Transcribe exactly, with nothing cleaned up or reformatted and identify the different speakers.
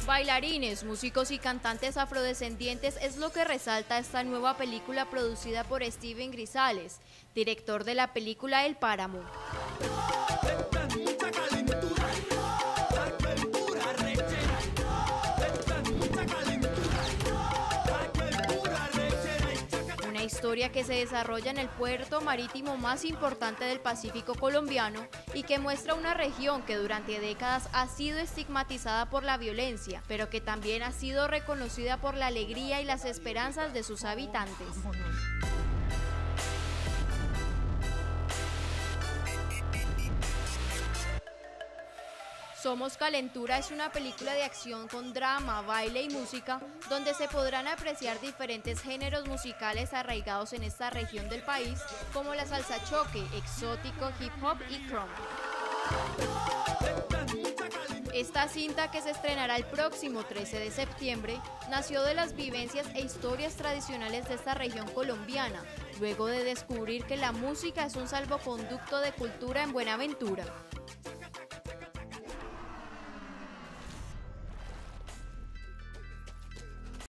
Speaker 1: Bailarines, músicos y cantantes afrodescendientes es lo que resalta esta nueva película producida por Steven Grisales, director de la película El Páramo. Una historia que se desarrolla en el puerto marítimo más importante del Pacífico colombiano y que muestra una región que durante décadas ha sido estigmatizada por la violencia, pero que también ha sido reconocida por la alegría y las esperanzas de sus habitantes. Somos Calentura es una película de acción con drama, baile y música, donde se podrán apreciar diferentes géneros musicales arraigados en esta región del país, como la salsa choque, exótico, hip hop y crunk. Esta cinta, que se estrenará el próximo trece de septiembre, nació de las vivencias e historias tradicionales de esta región colombiana, luego de descubrir que la música es un salvoconducto de cultura en Buenaventura.